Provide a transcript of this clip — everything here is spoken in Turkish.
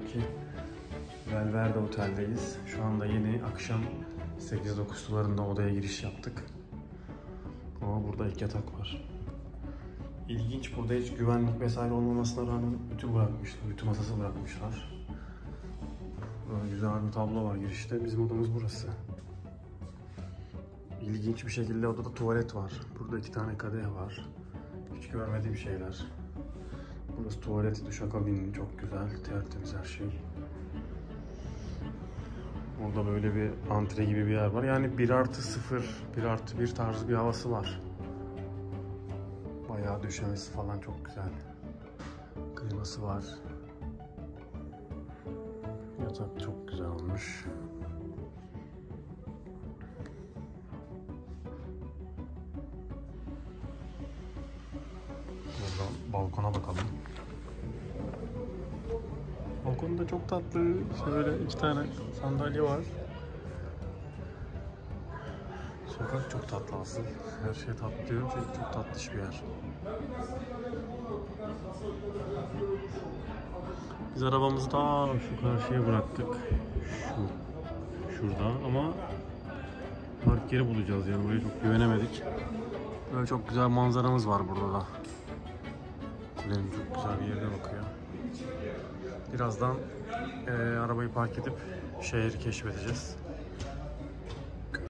İstanbul'daki Belverde Otel'deyiz. Şu anda yeni akşam 8-9 sularında odaya giriş yaptık. Ama burada ilk yatak var. İlginç, burada hiç güvenlik vesaire olmamasına rağmen ütü bırakmışlar, ütü masası bırakmışlar. Böyle güzel bir tablo var girişte. Bizim odamız burası. İlginç bir şekilde odada tuvalet var. Burada 2 tane kadeh var. Hiç görmediğim şeyler. Burası tuvalet, duşakabin, çok güzel, tertemiz her şey. Burada böyle bir antre gibi bir yer var. Yani 1+0, 1+1 tarzı bir havası var. Bayağı döşemesi falan çok güzel. Kliması var. Yatak çok güzel olmuş. Buradan balkona bakalım. Balkonda çok tatlı. Şöyle 2 tane sandalye var. Sokak çok tatlı asıl. Her şey tatlı diyorum çünkü çok tatlış bir yer. Biz arabamızı da şu karşıya bıraktık. Şurada ama park yeri bulacağız yani, buraya çok güvenemedik. Böyle çok güzel manzaramız var burada da. Kulenin çok güzel bir yerine bakıyor. Birazdan arabayı park edip şehri keşfedeceğiz.